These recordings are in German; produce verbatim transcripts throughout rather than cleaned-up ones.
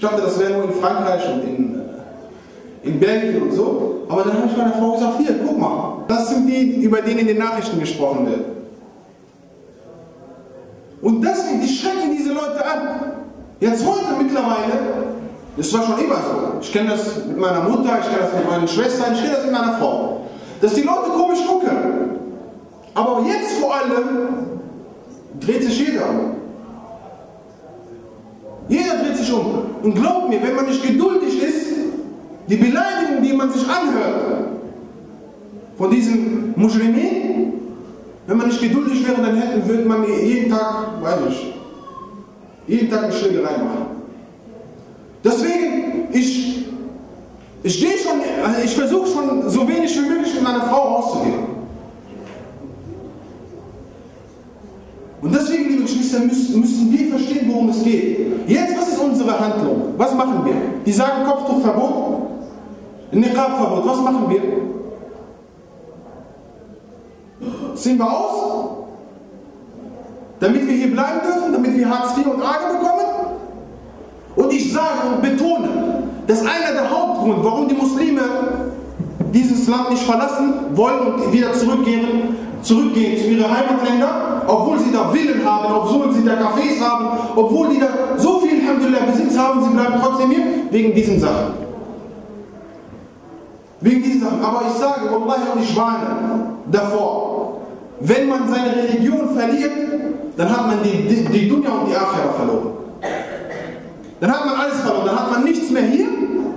dachte, das wäre nur in Frankreich und in, in Belgien und so. Aber dann habe ich meiner Frau gesagt, hier, guck mal, das sind die, über die in den Nachrichten gesprochen wird. Und deswegen, die schrecken diese Leute an. Jetzt heute mittlerweile, das war schon immer so. Ich kenne das mit meiner Mutter, ich kenne das mit meinen Schwestern, ich kenne das mit meiner Frau. Dass die Leute komisch gucken. Aber jetzt vor allem dreht sich jeder um. Jeder dreht sich um. Und glaubt mir, wenn man nicht geduldig ist, die Beleidigung, die man sich anhört, von diesen Muschlimen, wenn man nicht geduldig wäre, dann hätte, würde man jeden Tag, weiß ich, jeden Tag eine Schlägerei machen. Deswegen, ich, ich stehe schon, also ich versuche schon so wenig wie möglich mit meiner Frau rauszugehen. Und deswegen, liebe Geschwister, müssen, müssen wir verstehen, worum es geht. Jetzt, was ist unsere Handlung? Was machen wir? Die sagen Kopftuchverbot, Niqab-Verbot. Was machen wir? Ziehen wir aus? Damit wir hier bleiben dürfen, damit wir Hartz vier und Arge bekommen? Und ich sage und betone, dass einer der Hauptgründe, warum die Muslime dieses Land nicht verlassen wollen und wieder zurückgehen, zurückgehen zu ihren Heimatländern, obwohl sie da Villen haben, obwohl sie da Cafés haben, obwohl die da so viel Alhamdulillah Besitz haben, sie bleiben trotzdem hier, wegen diesen Sachen. Wegen diesen Sachen. Aber ich sage, Wallahi, und ich warne davor, wenn man seine Religion verliert, dann hat man die, die, die Dunya und die Akhira verloren. Dann hat man alles verloren, dann hat man nichts mehr hier,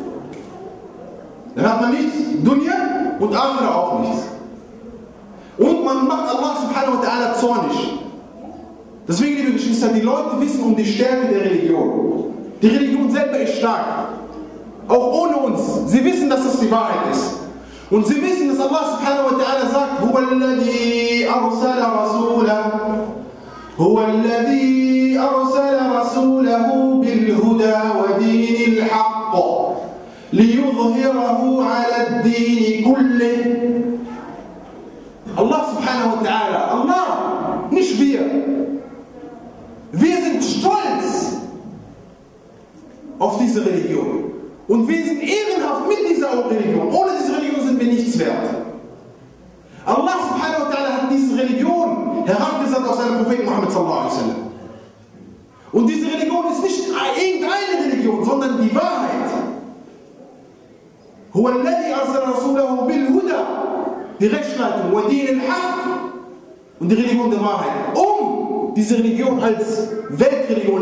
dann hat man nichts, Dunya und Akhira auch nichts. Und man macht Allah subhanahu wa ta'ala zornig. Deswegen, liebe Geschwister, die Leute wissen um die Stärke der Religion. Die Religion selber ist stark. Auch ohne uns. Sie wissen, dass das die Wahrheit ist. Und sie wissen, dass Allah subhanahu wa ta'ala sagt, Huwa alladhi arsala rasulahu Huwa alladhi arsala rasulahu bil huda wa dinil haqq liyudhhirahu ala ad-din kullih. Allah subhanahu wa ta'ala, Allah, nicht wir. Wir sind stolz auf diese Religion. Und wir sind ehrenhaft mit dieser Religion. Ohne diese Religion sind wir nichts wert. Allah subhanahu wa ta'ala hat diese Religion herangesandt aus seinem Propheten Muhammad sallallahu alaihi wasallam. Und diese Religion ist nicht irgendeine Religion, sondern die Wahrheit. Huwa alladhi arsala rasulahu bil huda. Die Rechtsleitung, und die Religion der Wahrheit, um diese Religion als Weltreligion,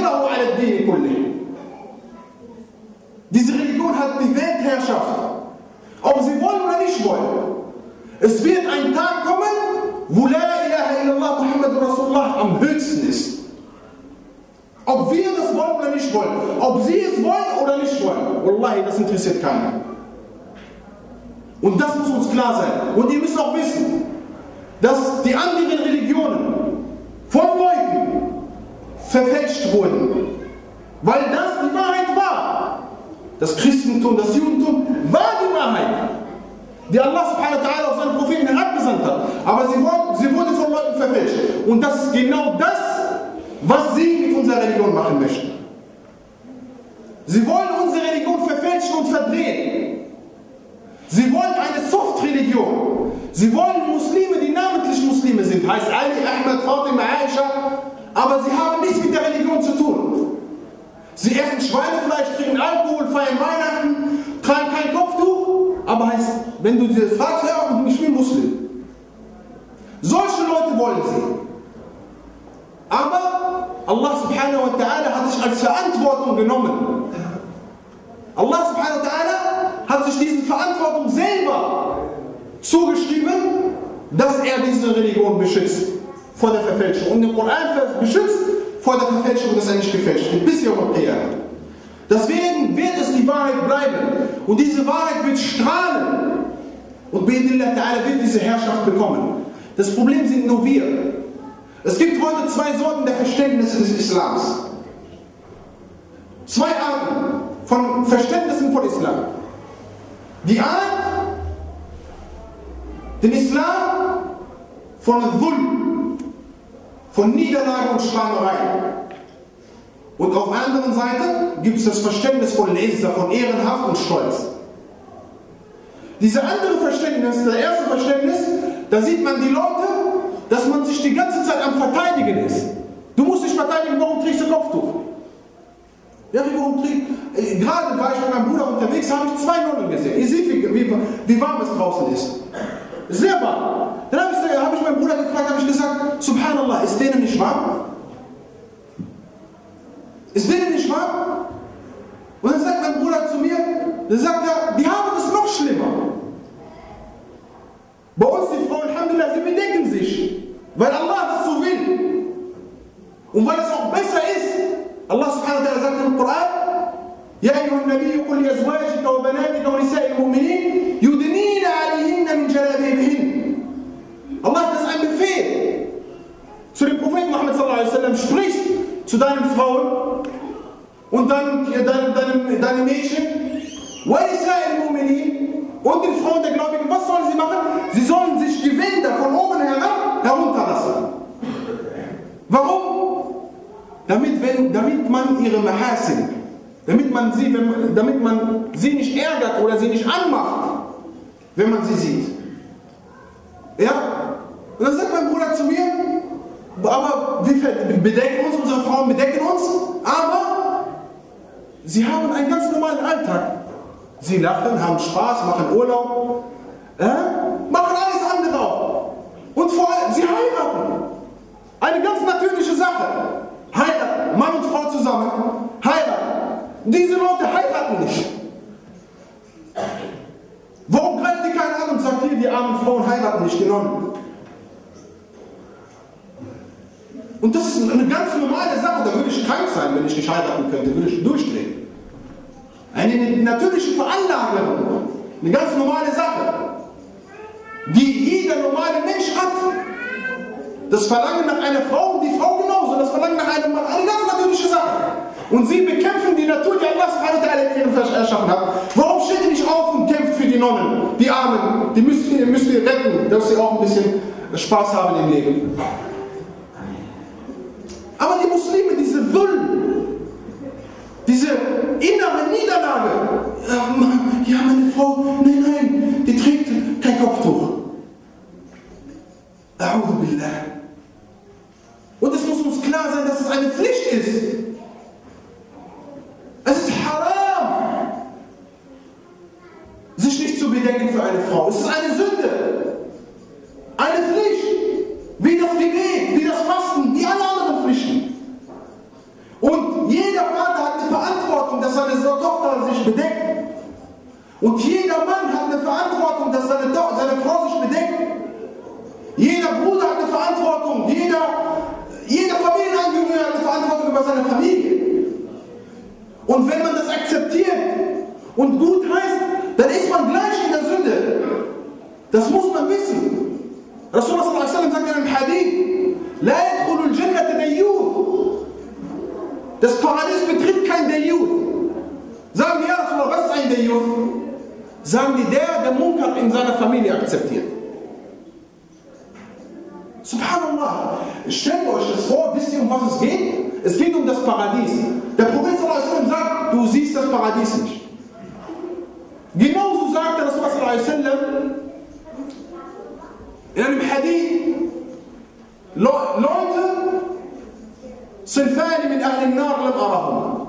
diese Religion hat die Weltherrschaft, ob sie wollen oder nicht wollen. Es wird ein Tag kommen, wo La ilaha illallah Muhammadur Rasulullah am höchsten ist. Ob wir das wollen oder nicht wollen, ob sie es wollen oder nicht wollen, Wallahi, das interessiert keinen. Und das muss uns klar sein. Und ihr müsst auch wissen, dass die anderen Religionen von Leuten verfälscht wurden. Weil das die Wahrheit war. Das Christentum, das Judentum war die Wahrheit, die Allah subhanahu wa ta'ala auf seinen Propheten herabgesandt hat. Aber sie wurde, sie wurde von Leuten verfälscht. Und das ist genau das, was sie mit unserer Religion machen möchten. Sie wollen unsere Religion verfälschen und verdrehen. Sie wollen eine Soft-Religion. Sie wollen Muslime, die namentlich Muslime sind. Heißt Ali, Ahmed, Fatima, Aisha. Aber sie haben nichts mit der Religion zu tun. Sie essen Schweinefleisch, trinken Alkohol, feiern Weihnachten, tragen kein Kopftuch. Aber heißt, wenn du dir fragst, ja, ich bin Muslim. Solche Leute wollen sie. Aber Allah subhanahu wa ta'ala hat sich als Verantwortung genommen. Allah subhanahu wa ta'ala hat sich diese Verantwortung selber zugeschrieben, dass er diese Religion beschützt vor der Verfälschung. Und den Koran beschützt vor der Verfälschung, dass er nicht gefälscht wird, bis Yawm al-Qiyamah. Deswegen wird es die Wahrheit bleiben. Und diese Wahrheit wird strahlen. Und bi'idhnillah ta'ala wird diese Herrschaft bekommen. Das Problem sind nur wir. Es gibt heute zwei Sorten der Verständnisse des Islams. Zwei Arten von Verständnissen von Islam. Die Art, den Islam von Dhulm, von Niederlage und Schweinerei. Und auf der anderen Seite gibt es das Verständnis von Izza, von ehrenhaft und stolz. Diese andere Verständnis, das erste Verständnis, da sieht man die Leute, dass man sich die ganze Zeit am Verteidigen ist. Du musst dich verteidigen, warum trägst du Kopftuch? Ja, warum trägst du? Gerade war ich mit meinem Bruder unterwegs, habe ich zwei Nonnen gesehen. Ihr seht, wie, wie, wie warm es draußen ist. Sehr warm. Dann habe ich, hab ich meinen Bruder gefragt, habe ich gesagt, Subhanallah, ist denen nicht warm? Ist denen nicht warm? Und dann sagt mein Bruder zu mir, dann sagt er, die haben es noch schlimmer. Bei uns die Frauen, Alhamdulillah, sie bedecken sich, weil Allah das so will. Und weil es auch besser ist. Allah subhanahu wa ta'ala sagt im Koran, يا أيها النبي قل لأزواجك وبناتك ونساء المؤمنين يدنين عليهن من جلابيبهن. Allah hat das ein Befehl zu dem Propheten Muhammad sallallahu alaihi wasallam, sprich zu deinen Frauen und deinen, deinen, deinen, deinen Mädchen und den Frauen der Gläubigen. Was sollen sie machen? Sie sollen sich die Gewänder von oben herab herunterlassen. Warum? Damit, wenn, damit man ihre Mahasin, damit man, sie, wenn, damit man sie nicht ärgert oder sie nicht anmacht, wenn man sie sieht. Ja? Und dann sagt mein Bruder zu mir, aber wir bedecken uns, unsere Frauen bedecken uns, aber sie haben einen ganz normalen Alltag. Sie lachen, haben Spaß, machen Urlaub, äh, machen alles andere auch. Und vor allem, sie heiraten. Eine ganz natürliche Sache. Heiraten, Mann und Frau zusammen, heiraten. Diese Leute heiraten nicht. Warum greift die keiner an und sagt, hier, die armen Frauen heiraten nicht, die Nonnen? Und das ist eine ganz normale Sache, da würde ich krank sein, wenn ich nicht heiraten könnte, würde ich durchdrehen. Eine natürliche Veranlagung, eine ganz normale Sache, die jeder normale Mensch hat. Das Verlangen nach einer Frau und die Frau genauso, das Verlangen nach einem Mann, eine ganz natürliche Sache. Und sie bekämpfen die Natur, die Allah subhanahu wa ta'ala in ihrem erschaffen hat. Warum steht ihr nicht auf und kämpft für die Nonnen, die Armen, die müsst ihr, müsst ihr retten, dass sie auch ein bisschen Spaß haben im Leben. Aber die Muslime, diese Dhulm, diese innere Niederlage, ja, meine Frau, nein, nein, die trägt kein Kopftuch. A'udhu billah. Und es muss uns klar sein, dass es eine Pflicht ist. Es ist haram, sich nicht zu bedecken für eine Frau. Es ist eine Sünde. Eine Pflicht. Wie das Gebet, wie das Fasten, wie alle anderen Pflichten. Und jeder Vater hat eine Verantwortung, dass seine Tochter sich bedeckt. Und jeder Mann hat eine Verantwortung, dass seine, seine Frau sich bedeckt. Jeder Bruder hat eine Verantwortung. Jeder, jeder Familienangehörige hat eine Verantwortung über seine Familie. Und wenn man das akzeptiert und gut heißt, dann ist man gleich in der Sünde. Das muss man wissen. Rasulullah sallallahu alaihi wasallam sagt in einem Hadith, La yadkhulul jannata dayyuth. Das Paradies betritt kein Dayyuth. Sagen die, ja Rasulullah, was ist ein Dayyuth? Sagen die, der, der Munkar in seiner Familie akzeptiert. Subhanallah. Stellt euch das vor, wisst ihr, um was es geht? Es geht um das Paradies. Der Prophet sallallahu alaihi wasallam sagt, du siehst das Paradies nicht. Genauso sagt der Rasulullah sallallahu alaihi wasallam in einem Hadith, Leute, Sinfani min ahli an-nar lam arahum.